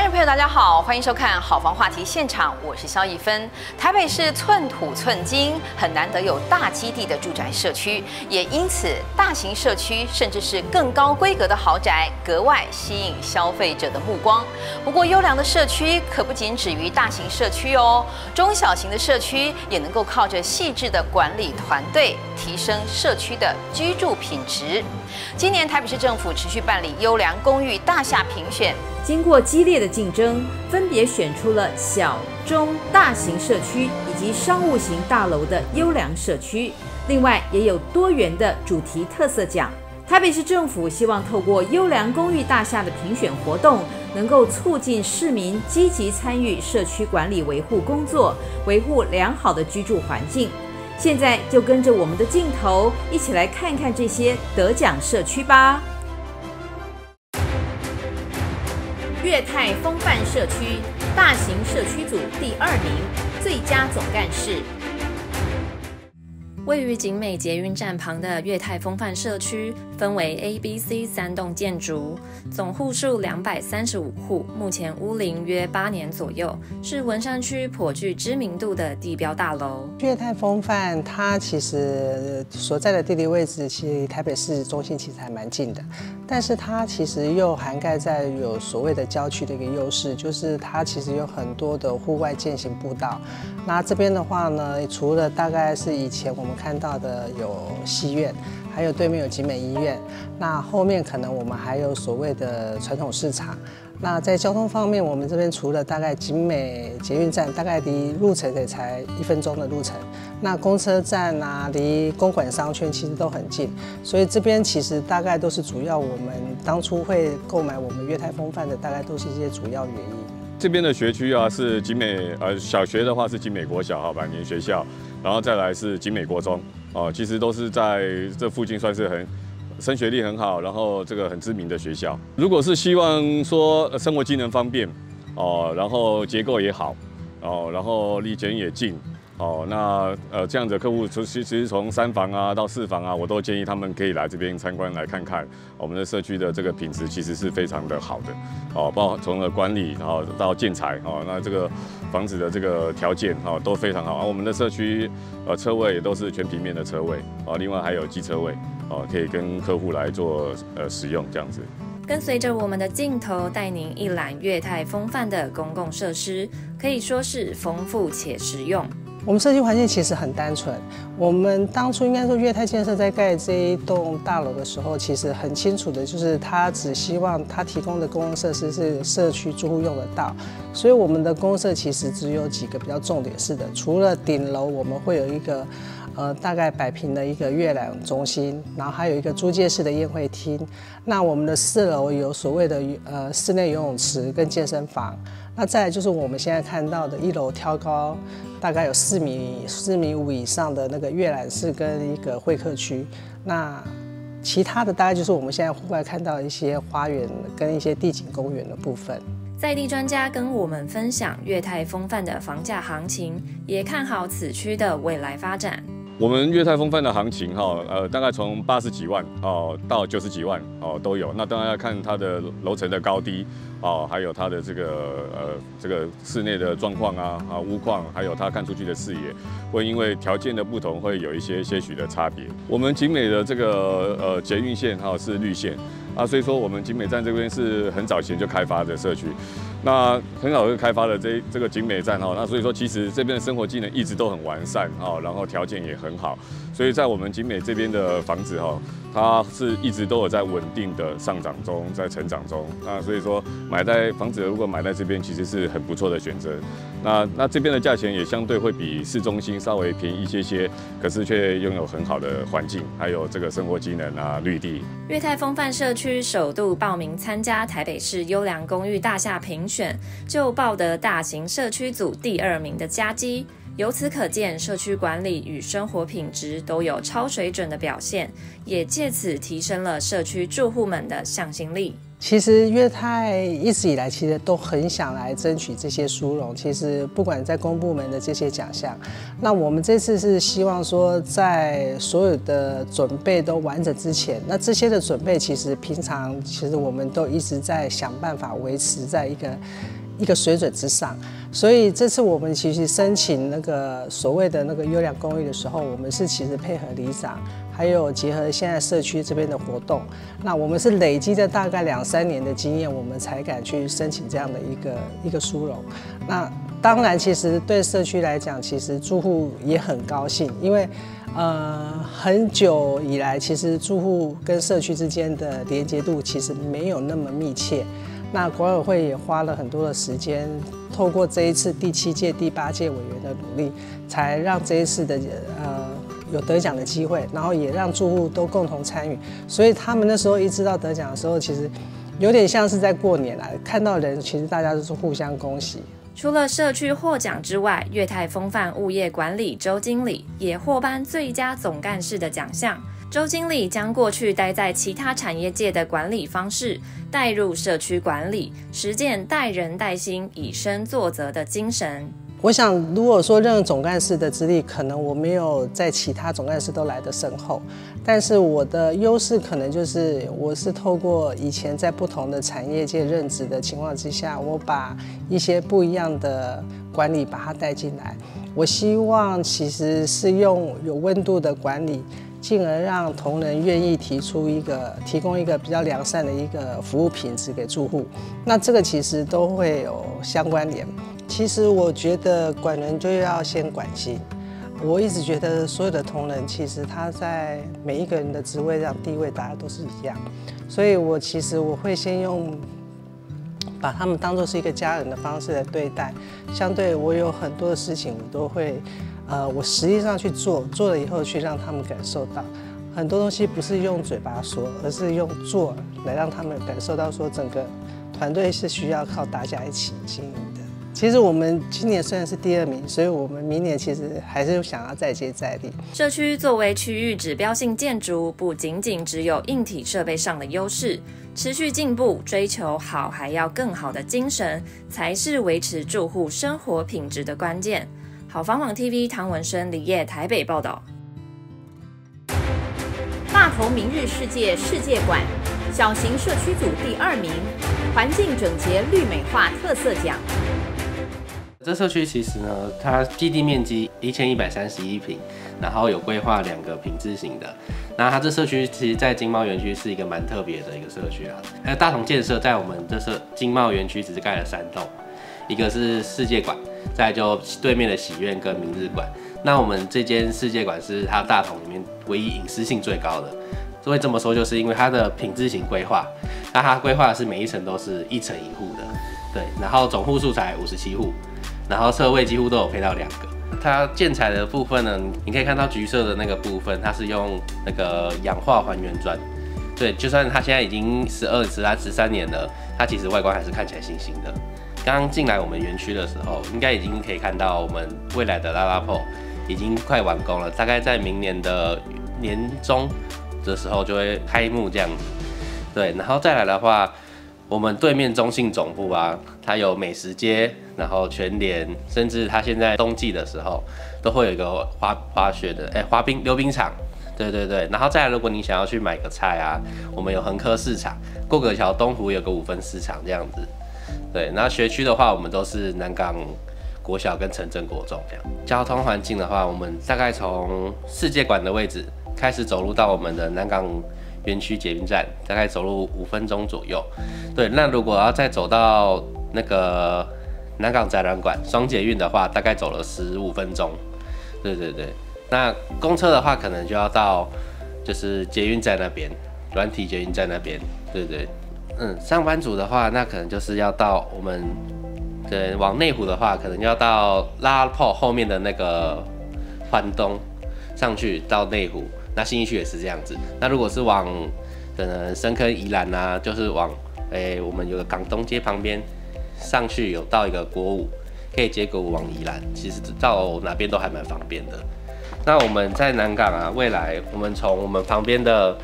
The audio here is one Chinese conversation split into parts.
观众朋友，大家好，欢迎收看《好房话题现场》，我是萧逸芬。台北市寸土寸金，很难得有大基地的住宅社区，也因此大型社区甚至是更高规格的豪宅，格外吸引消费者的目光。不过，优良的社区可不仅止于大型社区哦，中小型的社区也能够靠着细致的管理团队，提升社区的居住品质。今年台北市政府持续办理优良公寓大厦评选。 经过激烈的竞争，分别选出了小、中、大型社区以及商务型大楼的优良社区。另外，也有多元的主题特色奖。台北市政府希望透过优良公寓大厦的评选活动，能够促进市民积极参与社区管理维护工作，维护良好的居住环境。现在就跟着我们的镜头，一起来看看这些得奖社区吧。粤泰风范社区大型社区组第2名，最佳总干事。 位于景美捷运站旁的粤泰风范社区，分为 A、B、C 3栋建筑，总户数235户，目前屋龄约8年左右，是文山区颇具知名度的地标大楼。 粤泰风范它其实所在的地理位置，其实离台北市中心其实还蛮近的，但是它其实又涵盖在有所谓的郊区的一个优势，就是它其实有很多的户外健行步道。那这边的话呢，除了大概是以前我们看到的有戏院，还有对面有景美医院，那后面可能我们还有所谓的传统市场。那在交通方面，我们这边除了大概景美捷运站，大概离路程也才1分钟的路程，那公车站啊，离公馆商圈其实都很近，所以这边其实大概都是主要我们当初会购买我们粤泰风范的，大概都是一些主要原因。 这边的学区啊，是景美小学的话是景美国小板年学校，然后再来是景美国中其实都是在这附近算是升学率很好，然后这个很知名的学校。如果是希望说生活机能方便然后结构也好然后离捷运也近那这样的客户其实从3房啊到4房啊，我都建议他们可以来这边参观来看看我们的社区的这个品质其实是非常的好的包括从管理然后到建材那这个房子的这个条件都非常好。我们的社区车位也都是全平面的车位另外还有机车位可以跟客户来做使用这样子。 跟随着我们的镜头，带您一览粤泰风范的公共设施，可以说是丰富且实用。 我们社区环境其实很单纯。我们当初应该说粤泰建设在盖这一栋大楼的时候，其实很清楚的就是它只希望它提供的公共设施是社区住户用得到，所以我们的公设其实只有几个比较重点式的，除了顶楼我们会有一个大概100平的一个阅览中心，然后还有一个租借式的宴会厅。那我们的4楼有所谓的室内游泳池跟健身房。那再来就是我们现在看到的1楼挑高大概有4.5米以上的那个阅览室跟一个会客区。那其他的大概就是我们现在户外看到的一些花园跟一些地景公园的部分。 在地专家跟我们分享粤泰风范的房价行情，也看好此区的未来发展。 我们粤泰风范的行情大概从80几万到90几万都有。那当然要看它的楼层的高低还有它的这个室内的状况屋况，还有它看出去的视野，会因为条件的不同，会有一些些许的差别。我们景美的这个捷运线是绿线所以说我们景美站这边是很早前就开发的社区。那很早就开发了这个景美站那所以说其实这边的生活机能一直都很完善然后条件也很好，所以在我们景美这边的房子它是一直都有在稳定的上涨中，在成长中。那所以说房子如果买在这边，其实是很不错的选择。那这边的价钱也相对会比市中心稍微便宜一些，可是却拥有很好的环境，还有这个生活机能绿地。 粤泰风范社区首度报名参加台北市优良公寓大厦评选，就报得大型社区组第2名的佳绩。由此可见，社区管理与生活品质都有超水准的表现，也借此提升了社区住户们的向心力。 其实粤泰一直以来其实都很想来争取这些殊荣。其实不管在公部门的这些奖项，那我们这次是希望说，在所有的准备都完整之前，那这些的准备其实平常其实我们都一直在想办法维持在一个水准之上。所以这次我们其实申请那个所谓的那个优良公益的时候，我们是其实配合里长，还有结合现在社区这边的活动，那我们是累积着大概2-3年的经验，我们才敢去申请这样的一个殊荣。那当然，其实对社区来讲，其实住户也很高兴，因为很久以来，其实住户跟社区之间的连结度其实没有那么密切。那管委会也花了很多的时间，透过这一次第7届、第8届委员的努力，才让这一次的有得奖的机会，然后也让住户都共同参与。所以他们那时候一知道得奖的时候，其实有点像是在过年啦，看到人，其实大家都是互相恭喜。 除了社区获奖之外，粤泰风范物业管理周经理也获颁最佳总干事的奖项。周经理将过去待在其他产业界的管理方式带入社区管理，实践带人带心、以身作则的精神。 我想，如果说任何总干事的资历，可能我没有在其他总干事都来得深厚，但是我的优势可能就是我是透过以前在不同的产业界任职的情况之下，我把一些不一样的管理把它带进来。我希望其实是用有温度的管理，进而让同仁愿意提供一个比较良善的一个服务品质给住户。那这个其实都会有相关联。其实我觉得管人就要先管心。我一直觉得所有的同仁，其实他在每一个人的职位上地位大家都是一样，所以我会先用把他们当作是一个家人的方式来对待。相对我有很多的事情，我都会我实际上去做了以后去让他们感受到。很多东西不是用嘴巴说，而是用做来让他们感受到说整个团队是需要靠大家一起经营的。其实我们今年虽然是第2名，所以我们明年其实还是想要再接再厉。 社区作为区域指标性建筑，不仅仅只有硬体设备上的优势，持续进步、追求好还要更好的精神，才是维持住户生活品质的关键。好房网 TV 唐文生、李烨台北报道。 大同明日世界世界馆小型社区组第2名，环境整洁绿美化特色奖。 这社区其实呢，它基地面积1131坪，然后有规划2个品质型的。那它这社区其实，在经贸园区是一个蛮特别的一个社区啊。还有大同建设在我们这经贸园区只是盖了3栋，一个是世界馆，再来就对面的喜苑跟明日馆。那我们这间世界馆是它大同里面唯一隐私性最高的。所以这么说，就是因为它的品质型规划，那它规划的是每一层都是1层1户的，对，然后总户数才57户。然后车位几乎都有配到2个。它建材的部分呢，你可以看到橘色的那个部分，它是用那个氧化还原砖。对，就算它现在已经13年了，它其实外观还是看起来新新的。刚刚进来我们园区的时候，应该已经可以看到我们未来的拉拉铺已经快完工了，大概在明年的年中的时候就会开幕这样子。对，然后再来的话，我们对面中信总部啊，它有美食街，然后全联，甚至它现在冬季的时候都会有一个滑雪的溜冰场，对对对。然后再来，如果你想要去买个菜啊，我们有横科市场，过个桥东湖有个5分市场这样子。对，然后学区的话，我们都是南港国小跟城镇国中这样。交通环境的话，我们大概从世界馆的位置开始走路到我们的南港园区捷运站，大概走路5分钟左右。对，那如果要再走到那个南港展览馆双捷运的话，大概走了15分钟。对对对，那公车的话，可能就要到就是捷运站那边，软体捷运站那边。对对，上班族的话，那可能就是要到我们对往内湖的话，可能要到拉炮后面的那个环东上去到内湖。那信义区也是这样子。那如果是往可能深坑宜兰啊，就是往我们有个港东街旁边上去，有到一个国五，可以接国五往宜兰，其实到哪边都还蛮方便的。那我们在南港啊，未来我们从我们旁边的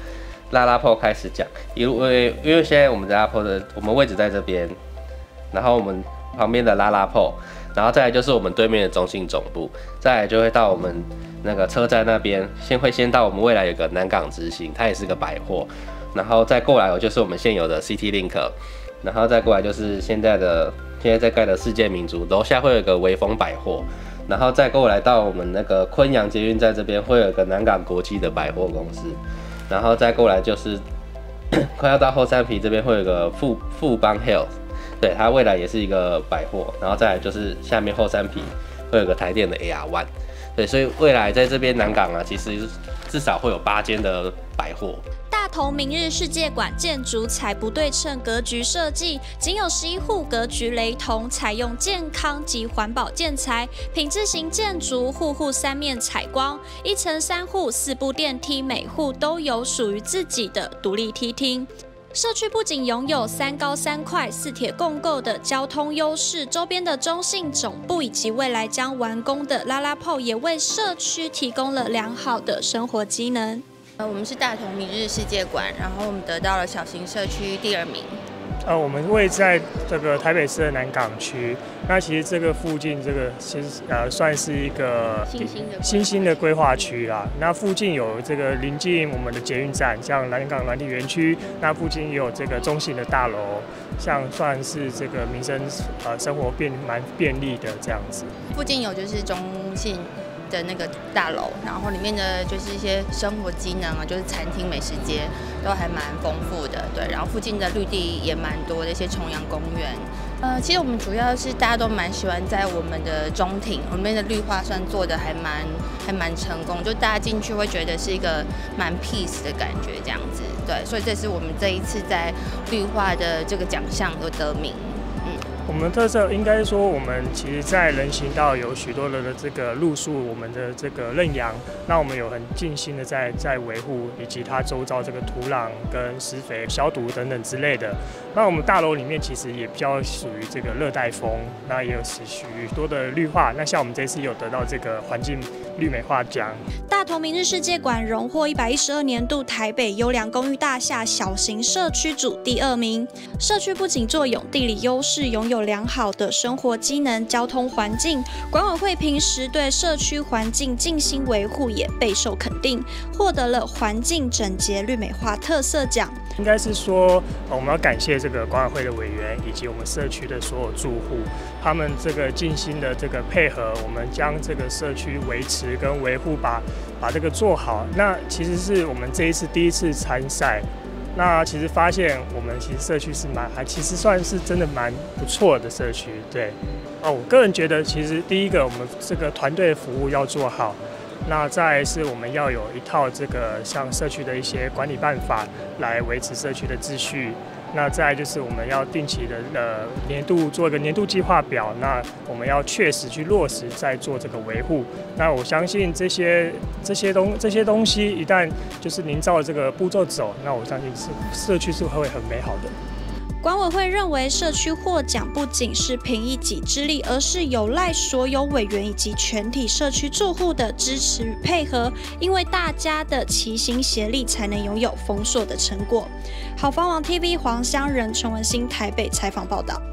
拉拉铺开始讲，因为现在我们拉拉铺我们位置在这边，然后我们旁边的拉拉铺，然后再来就是我们对面的中信总部，再来就会到我们那个车站那边，先到我们未来有个南港之星，它也是个百货，然后再过来就是我们现有的 City Link， 然后再过来就是现在在盖的世界民族，楼下会有一个微风百货。然后再过来到我们那个昆阳捷运站这边，会有个南港国际的百货公司，然后再过来就是快要到后山埤这边会有个富邦 Health， 对，它未来也是一个百货，然后再来就是下面后山埤会有个台电的 AR1， 对，所以未来在这边南港啊，其实至少会有8间的百货。 大同明日世界馆建筑采不对称格局设计，仅有11户格局雷同，采用健康及环保建材，品质型建筑，户户3面采光，1层3户4部电梯，每户都有属于自己的独立梯厅。社区不仅拥有3高3快4铁共构的交通优势，周边的中信总部以及未来将完工的拉拉铺也为社区提供了良好的生活机能。 我们是大同明日世界馆，然后我们得到了小型社区第2名。 我们位在这个台北市的南港区，那其实这个附近这个其实算是一个新兴的规划区啦。那附近有这个临近我们的捷运站，像南港软体园区，那附近也有这个中信的大楼，像算是这个民生生活蛮便利的这样子。 附近有就是中信的那个大楼，然后里面的就是一些生活机能啊，就是餐厅、美食街都还蛮丰富的，对。然后附近的绿地也蛮多的，一些重阳公园。其实我们主要是大家都蛮喜欢在我们的中庭，我们的绿化算做的还蛮成功，就大家进去会觉得是一个蛮 peace 的感觉这样子，对。所以这是我们这一次在绿化的这个奖项有得名。 我们的特色应该说，我们其实在人行道有许多的这个路树，我们的这个认养，那我们有很尽心的在维护，以及它周遭这个土壤跟施肥、消毒等等之类的。那我们大楼里面其实也比较属于这个热带风，那也有许多的绿化。那像我们这次有得到这个环境绿美化奖。 大同明日世界馆荣获112年度台北优良公寓大厦小型社区组第2名。社区不仅坐拥地理优势，拥有良好的生活机能、交通环境，管委会平时对社区环境尽心维护也备受肯定，获得了环境整洁绿美化特色奖。 应该是说，我们要感谢这个管委会的委员以及我们社区的所有住户，他们这个尽心的这个配合，我们将这个社区维持跟维护，把这个做好。那其实是我们这一次第一次参赛。那其实发现我们其实社区是其实算是真的蛮不错的社区，对。我个人觉得，其实第一个我们这个团队服务要做好，那再来是我们要有一套这个像社区的一些管理办法来维持社区的秩序。那再来就是我们要定期的做一个年度计划表，那我们要确实去落实在做这个维护。那我相信这些东西一旦就是您照这个步骤走，那我相信社区是会很美好的。 管委会认为，社区获奖不仅是凭一己之力，而是有赖所有委员以及全体社区住户的支持与配合，因为大家的齐心协力，才能拥有丰硕的成果。好房网 TV 黄香仁、陈文馨台北采访报道。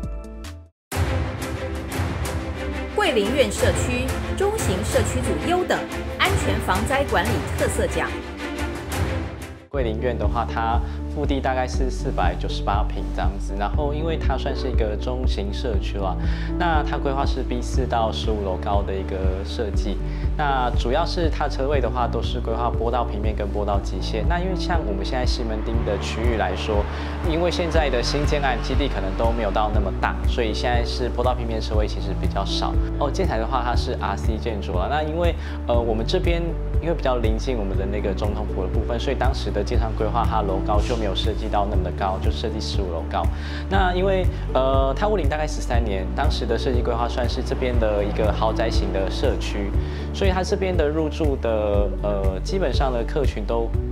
桂林苑社区中型社区组优等安全防灾管理特色奖。 桂林苑的话，它腹地大概是498坪这样子，然后因为它算是一个中型社区啦，那它规划是 B4到15楼高的一个设计。那主要是它车位的话，都是规划坡道平面跟坡道极限。那因为像我们现在西门町的区域来说，因为现在的新建案基地可能都没有到那么大，所以现在是坡道平面车位其实比较少。建材的话，它是 RC 建筑啦。那因为我们这边因为比较临近我们的那个总统府的部分，所以当时的建商规划它楼高就没有设计到那么的高，就设计15楼高。那因为它屋龄大概13年，当时的设计规划算是这边的一个豪宅型的社区，所以它这边的入住的基本上的客群都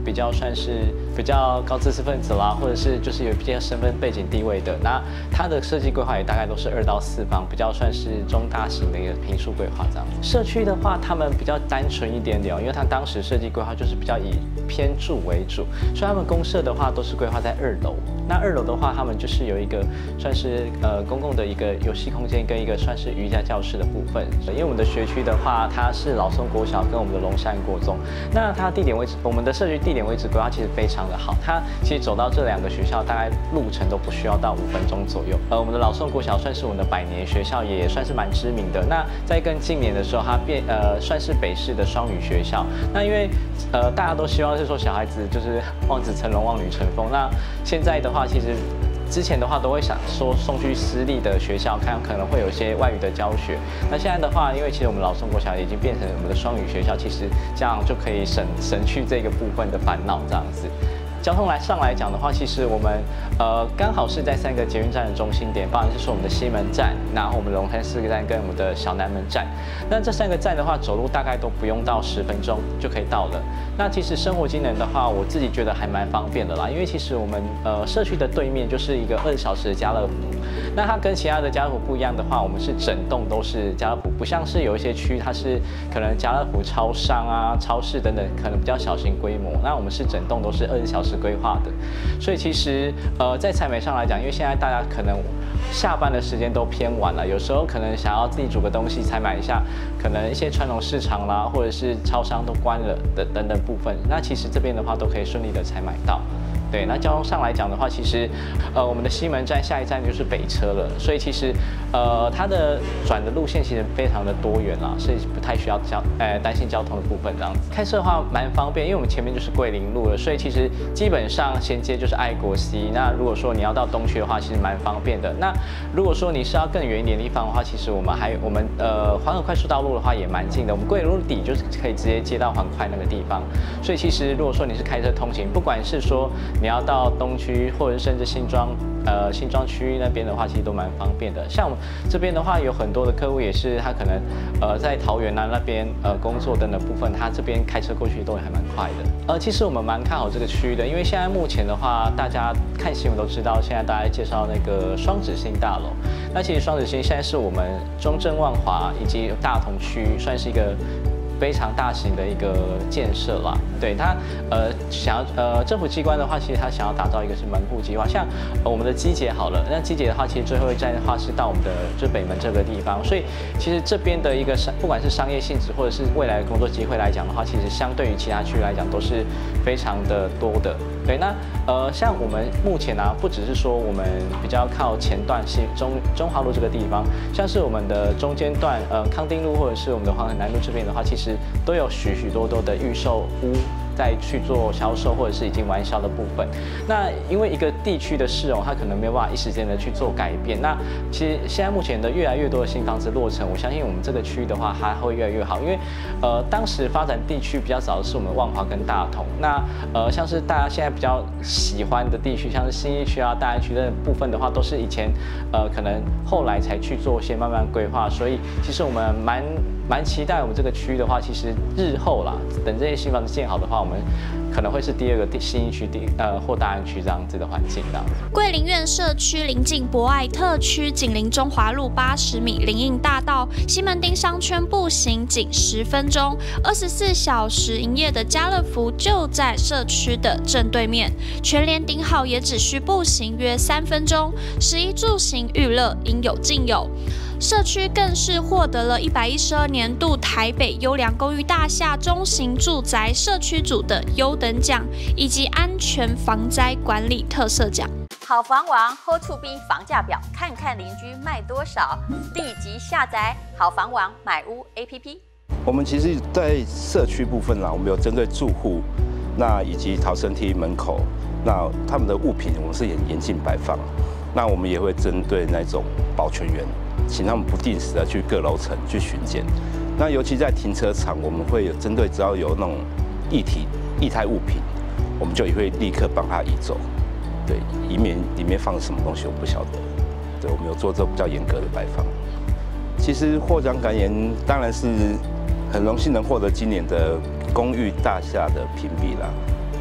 比较算是比较高知识分子啦，或者是就是有比较身份背景地位的，那它的设计规划也大概都是2到4房，比较算是中大型的一个坪数规划这样。社区的话，他们比较单纯一点点，因为他当时设计规划就是比较以偏住为主，所以他们公社的话都是规划在2楼。那2楼的话，他们就是有一个算是公共的一个游戏空间跟一个算是瑜伽教室的部分。因为我们的学区的话，它是老松国小跟我们的龙山国中，那它地点位置，我们的社区地点位置规划其实非常的好，它其实走到这2个学校大概路程都不需要到5分钟左右。我们的老松国小算是我们的100年学校，也算是蛮知名的。那在更近年的时候，它算是北市的双语学校。那因为大家都希望是说小孩子就是望子成龙、望女成凤。那现在的话，其实之前的话都会想说送去私立的学校，看可能会有一些外语的教学。那现在的话，因为其实我们老松国小已经变成我们的双语学校，其实这样就可以省去这个部分的烦恼这样子。交通上来讲的话，其实我们刚好是在3个捷运站的中心点，包含是说我们的西门站，然后我们龙山4个站跟我们的小南门站。那这3个站的话，走路大概都不用到10分钟就可以到了。那其实生活机能的话，我自己觉得还蛮方便的啦，因为其实我们社区的对面就是一个20小时的家乐福。那它跟其他的家乐福不一样的话，我们是整栋都是家乐福，不像是有一些区它是可能家乐福超商啊、超市等等，可能比较小型规模。那我们是整栋都是20小时规划的，所以其实在采买上来讲，因为现在大家可能下班的时间都偏晚了，有时候可能想要自己煮个东西采买一下，可能一些传统市场啦，或者是超商都关了的等等部分，那其实这边的话都可以顺利的采买到。对，那交通上来讲的话，其实我们的西门站下一站就是北车了，所以其实它的转的路线其实非常的多元啦，所以不太需要担心交通的部分这样子。开车的话蛮方便，因为我们前面就是桂林路了，所以其实基本上衔接就是爱国西。那如果说你要到东区的话，其实蛮方便的。那如果说你是要更远一点的地方的话，其实我们环河快速道路的话也蛮近的，我们桂林路底就是可以直接接到环快那个地方。所以其实如果说你是开车通勤，不管是说你要到东区，或者甚至新庄区域那边的话，其实都蛮方便的。像我们这边的话，有很多的客户也是他可能在桃园那边工作等等部分，他这边开车过去都还蛮快的。其实我们蛮看好这个区域的，因为现在目前的话，大家看新闻都知道，现在大家介绍那个双子星大楼。那其实双子星现在是我们中正万华以及大同区算是一个非常大型的一个建设啦，对它政府机关的话，其实它想要打造一个是门户计划，像我们的机捷好了，那机捷的话，其实最后一站的话是到我们的就是北门这个地方，所以其实这边的一个不管是商业性质或者是未来的工作机会来讲的话，其实相对于其他区域来讲都是非常的多的。对，那像我们目前啊，不只是说我们比较靠前段中华路这个地方，像是我们的中间段康定路或者是我们的黄河南路这边的话，其实都有许多的预售屋再去做销售或者是已经完销的部分。那因为一个地区的市容，它可能没有办法一时间的去做改变。那其实现在目前的越来越多的新房子落成，我相信我们这个区域的话，它会越来越好。因为当时发展地区比较早的是我们万华跟大同，那像是大家现在比较喜欢的地区，像是信义区啊、大安区的部分的话，都是以前可能后来才去做一些慢慢规划。所以其实我们蛮期待我们这个区域的话，其实日后啦，等这些新房子建好的话，我们可能会是第2个信义区或大安区这样子的环境这样子。 桂林苑社区临近博爱特区，紧邻中华路80米林荫大道，西门町商圈步行仅10分钟，24小时营业的家乐福就在社区的正对面，全联顶好也只需步行约3分钟，食衣住行娱乐应有尽有。社区更是获得了112年度台北优良公寓大厦中型住宅社区组的优等奖，以及安全防灾管理特色奖。 好房王 Hold to B 房价表，看看邻居卖多少，立即下载好房王买屋 APP。 我们其实，在社区部分啦，我们有针对住户，那以及逃生梯门口，那他们的物品我们是严禁摆放。那我们也会针对那种保全员，请他们不定时的去各楼层去巡检。那尤其在停车场，我们会有针对只要有那种液态物品，我们就也会立刻帮他移走。对，以免里面放什么东西我不晓得。对，我们有做这比较严格的摆放。其实获奖感言当然是很荣幸能获得今年的公寓大厦的评比啦。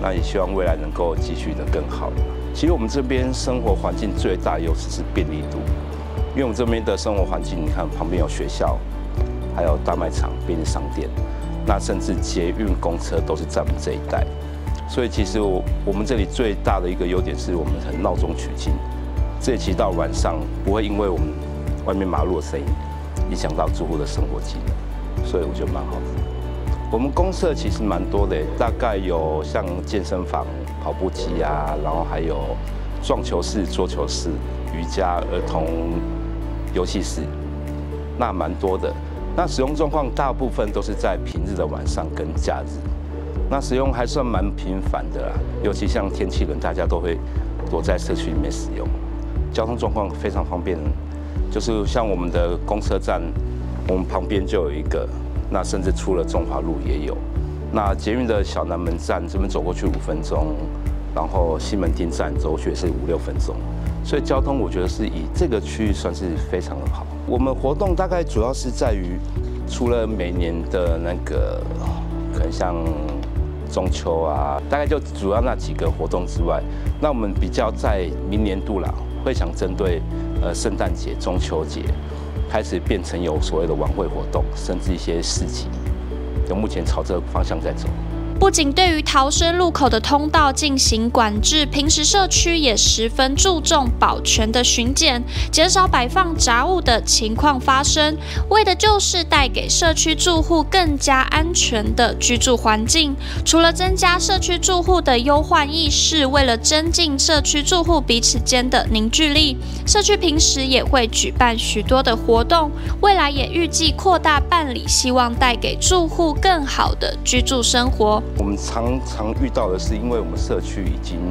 那也希望未来能够继续的更好。其实我们这边生活环境最大优势是便利度，因为我们这边的生活环境，你看旁边有学校，还有大卖场、便利商店，那甚至捷运、公车都是在我们这一带。所以其实我们这里最大的一个优点是我们很闹中取静，这其实到晚上不会因为我们外面马路的声音影响到住户的生活机能，所以我觉得蛮好的。我们公设其实蛮多的，大概有像健身房、跑步机啊，然后还有撞球室、桌球室、瑜伽、儿童游戏室，那蛮多的。那使用状况大部分都是在平日的晚上跟假日，那使用还算蛮频繁的啦。尤其像天气冷，大家都会躲在社区里面使用。交通状况非常方便，就是像我们的公车站，我们旁边就有一个。那甚至出了中华路也有，那捷运的小南门站这边走过去5分钟，然后西门町站走过去也是5、6分钟，所以交通我觉得是以这个区域算是非常的好。我们活动大概主要是在于，除了每年的那个可能像中秋啊，大概就主要那几个活动之外，那我们比较在明年度啦，会想针对圣诞节、中秋节。开始变成有所谓的晚会活动，甚至一些市集，就目前朝这个方向在走。 不仅对于逃生路口的通道进行管制，平时社区也十分注重保全的巡检，减少摆放杂物的情况发生，为的就是带给社区住户更加安全的居住环境。除了增加社区住户的忧患意识，为了增进社区住户彼此间的凝聚力，社区平时也会举办许多的活动，未来也预计扩大办理，希望带给住户更好的居住生活。 我们常常遇到的是，因为我们社区已经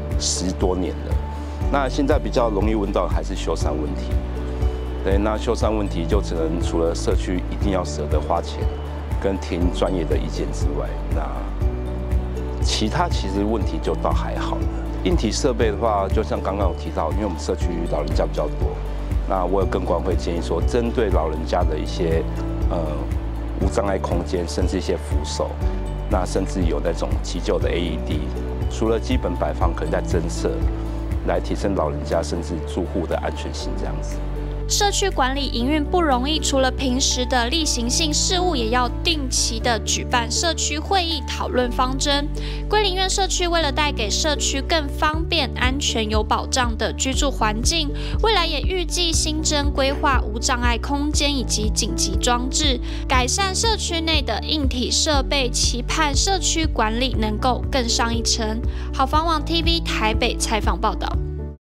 10多年了，那现在比较容易问到还是修缮问题。对，那修缮问题就只能除了社区一定要舍得花钱，跟听专业的意见之外，那其他其实问题就倒还好了。硬体设备的话，就像刚刚有提到，因为我们社区老人家比较多，那我有跟管委会建议说，针对老人家的一些无障碍空间，甚至一些扶手。那甚至有那种急救的 AED， 除了基本摆放，可能在增设，来提升老人家甚至住户的安全性这样子。 社区管理营运不容易，除了平时的例行性事务，也要定期的举办社区会议讨论方针。归林苑社区为了带给社区更方便、安全、有保障的居住环境，未来也预计新增规划无障碍空间以及紧急装置，改善社区内的硬体设备，期盼社区管理能够更上一层。好房网 TV 台北采访报道。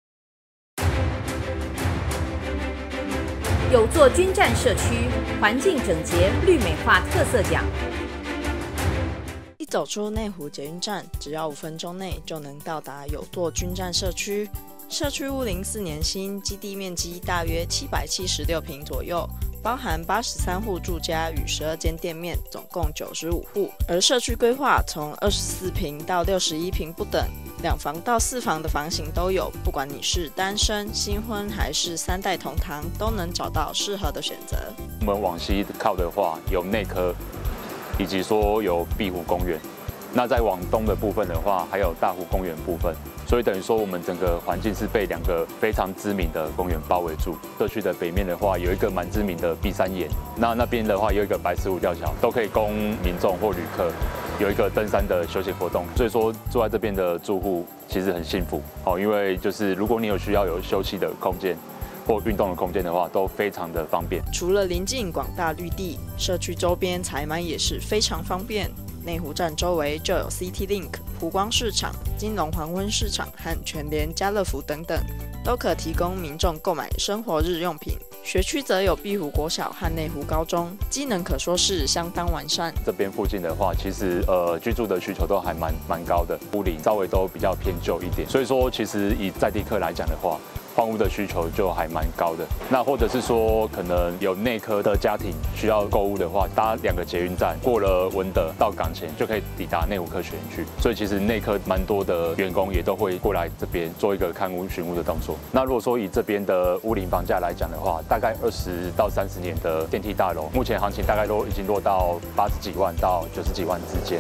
有座军战社区，环境整洁、绿美化特色奖。 一走出内湖捷运站，只要5分钟内就能到达有座军战社区。社区屋龄4年新，基地面积大约776平左右，包含83户住家与12间店面，总共95户。而社区规划从24平到61平不等，2房到4房的房型都有，不管你是单身、新婚还是3代同堂，都能找到适合的选择。 我们往西靠的话，有内科，以及说有碧湖公园。那在往东的部分的话，还有大湖公园部分。所以等于说，我们整个环境是被2个非常知名的公园包围住。社区的北面的话，有一个蛮知名的碧山岩，那边的话有一个白石湖吊桥，都可以供民众或旅客有一个登山的休闲活动。所以说，住在这边的住户其实很幸福哦，因为就是如果你有需要有休息的空间或运动的空间的话，都非常的方便。 除了临近广大绿地，社区周边采买也是非常方便。内湖站周围就有 CityLink、湖光市场、金龙黄昏市场和全联家乐福等等，都可提供民众购买生活日用品。学区则有碧湖国小和内湖高中，机能可说是相当完善。 这边附近的话，其实居住的需求都还蛮高的，屋龄稍微都比较偏旧一点，所以说其实以在地客来讲的话，换屋的需求就还蛮高的。那或者是说，可能有内科的家庭需要购物的话，搭2个捷运站，过了文德到港前就可以抵达内湖科学园区。所以其实内科蛮多的员工也都会过来这边做一个看屋询屋的动作。那如果说以这边的屋龄房价来讲的话，大概20到30年的电梯大楼，目前行情大概都已经落到80几万到90几万之间。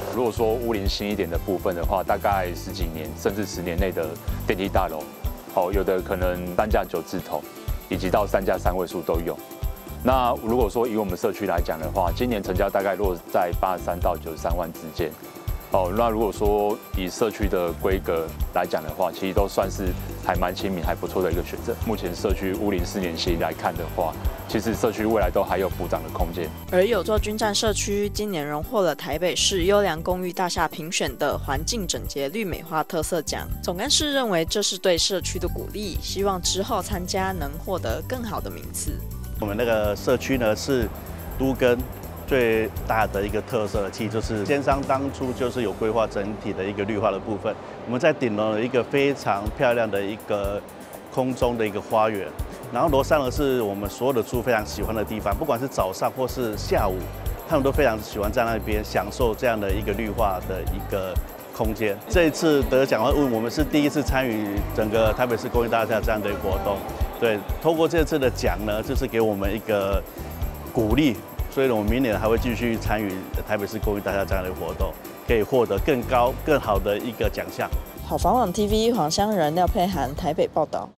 如果说屋龄新一点的部分的话，大概10几年甚至10年内的电梯大楼，有的可能单价9字头，以及到3价3位数都有。那如果说以我们社区来讲的话，今年成交大概落在83到93万之间。那如果说以社区的规格来讲的话，其实都算是还蛮亲民、还不错的一个选择。目前社区屋龄4年期来看的话，其实社区未来都还有补涨的空间。 而有座军站社区今年荣获了台北市优良公寓大厦评选的环境整洁绿美化特色奖。总干事认为这是对社区的鼓励，希望之后参加能获得更好的名次。 我们那个社区呢是都更最大的一个特色，其实就是奸商当初就是有规划整体的一个绿化的部分。我们在顶楼有一个非常漂亮的一个空中的一个花园，然后楼上呢是我们所有的住户非常喜欢的地方，不管是早上或是下午，他们都非常喜欢在那边享受这样的一个绿化的一个空间。这一次得奖的我们是第一次参与整个台北市公益大厦这样的活动，对，透过这次的奖呢，就是给我们一个鼓励。所以我们明年还会继续参与台北市公益大厦这样的活动，可以获得更高、更好的一个奖项。 好房网 TV 黄香仁、廖佩涵台北报道。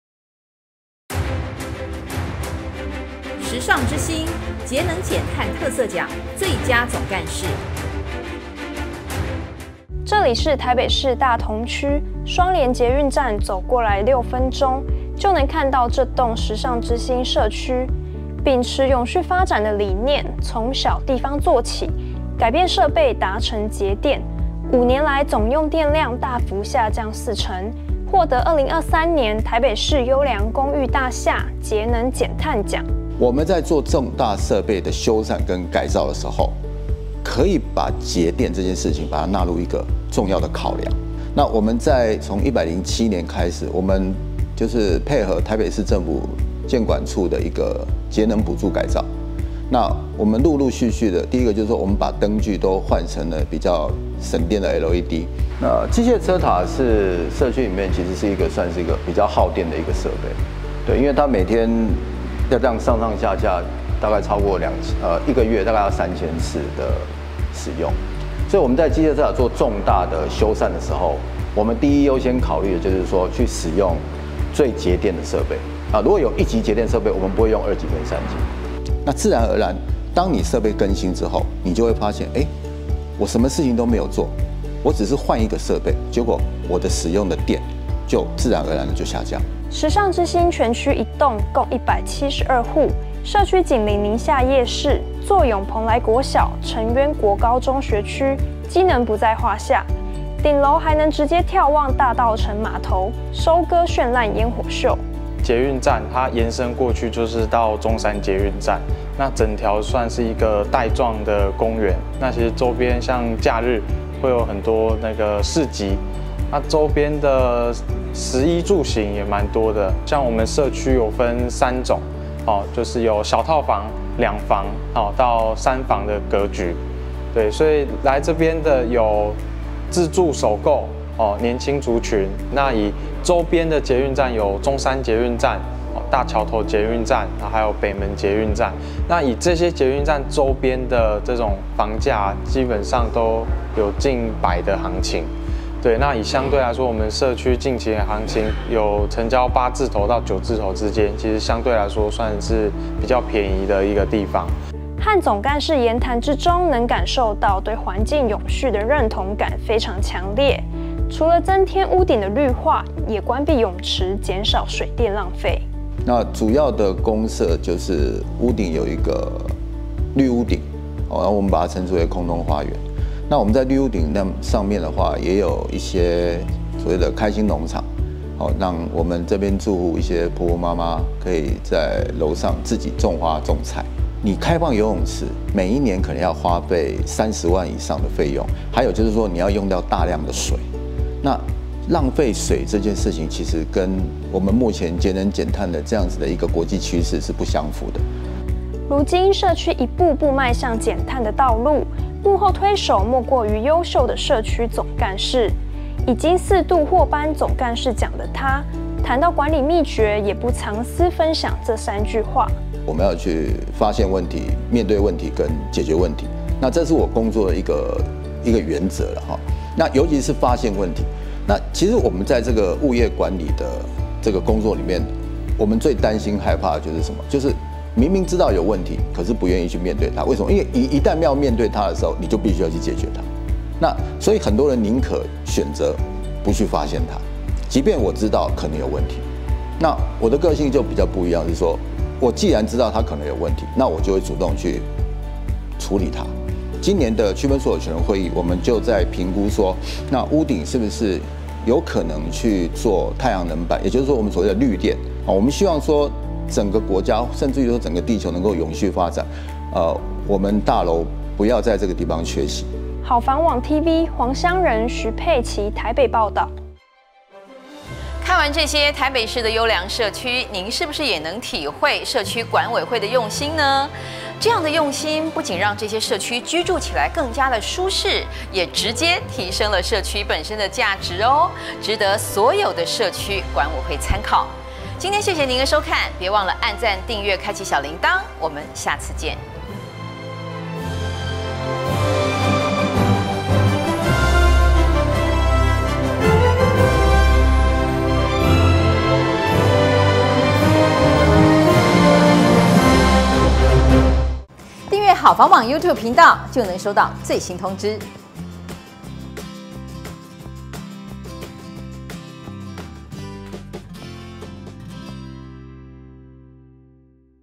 时尚之星节能减碳特色奖最佳总干事。 这里是台北市大同区双连捷运站，走过来6分钟就能看到这栋时尚之星社区。秉持永续发展的理念，从小地方做起，改变设备，达成节电。5年来，总用电量大幅下降4成，获得2023年台北市优良公寓大厦节能减碳奖。 我们在做重大设备的修缮跟改造的时候，可以把节电这件事情把它纳入一个重要的考量。那我们在从107年开始，我们就是配合台北市政府建管处的一个节能补助改造，那我们陆陆续续的，第一个就是说，我们把灯具都换成了比较省电的 LED。那机械车塔是社区里面其实是一个算是一个比较耗电的一个设备，对，因为它每天要这样上上下下，大概超过1个月大概要3000次的使用，所以我们在机械车塔做重大的修缮的时候，我们第一优先考虑的就是说去使用最节电的设备。如果有1级节电设备，我们不会用2级跟3级。那自然而然，当你设备更新之后，你就会发现，我什么事情都没有做，我只是换一个设备，结果我的使用的电就自然而然的就下降。 时尚之星全区1栋共172户，社区紧邻宁夏夜市、坐拥蓬莱国小、成渊国高中学区，机能不在话下。顶楼还能直接眺望大稻埕码头，收割绚烂烟火秀。 捷运站它延伸过去就是到中山捷运站，那整条算是一个带状的公园。那其实周边像假日会有很多那个市集，那周边的食衣住行也蛮多的。像我们社区有分3种，就是有小套房、2房到3房的格局。对，所以来这边的有自住首购。年轻族群，那以周边的捷运站有中山捷运站、大桥头捷运站，还有北门捷运站。那以这些捷运站周边的这种房价，基本上都有近100的行情。对，那以相对来说，我们社区近期的行情有成交8字头到9字头之间，其实相对来说算是比较便宜的一个地方。 和总干事言谈之中，能感受到对环境永续的认同感非常强烈。除了增添屋顶的绿化，也关闭泳池，减少水电浪费。 那主要的公设就是屋顶有一个绿屋顶，然后我们把它称之为空中花园。那我们在绿屋顶那上面的话，也有一些所谓的开心农场，让我们这边住户一些婆婆妈妈可以在楼上自己种花种菜。你开放游泳池，每一年可能要花费30万以上的费用，还有就是说你要用掉大量的水。那浪费水这件事情，其实跟我们目前节能减碳的这样子的一个国际趋势是不相符的。 如今社区一步步迈向减碳的道路，幕后推手莫过于优秀的社区总干事。已经4度获颁总干事奖的他，谈到管理秘诀，也不藏私分享这3句话： 我们要去发现问题、面对问题跟解决问题。那这是我工作的一个一个原则了哈。那尤其是发现问题，那其实我们在这个物业管理的这个工作里面，我们最担心害怕的就是什么？就是明明知道有问题，可是不愿意去面对它。为什么？因为一旦要面对它的时候，你就必须要去解决它。那所以很多人宁可选择不去发现它，即便我知道可能有问题。那我的个性就比较不一样，是说我既然知道它可能有问题，那我就会主动去处理它。今年的区分所有权人会议，我们就在评估说，那屋顶是不是有可能去做太阳能板，也就是说我们所谓的绿电啊。我们希望说整个国家，甚至于说整个地球能够永续发展，我们大楼不要在这个地方缺席。 好房网 TV 黄香仁、徐佩琪台北报道。 看完这些台北市的优良社区，您是不是也能体会社区管委会的用心呢？这样的用心不仅让这些社区居住起来更加的舒适，也直接提升了社区本身的价值哦，值得所有的社区管委会参考。今天谢谢您的收看，别忘了按赞、订阅、开启小铃铛，我们下次见。订阅好房网 YouTube 频道，就能收到最新通知。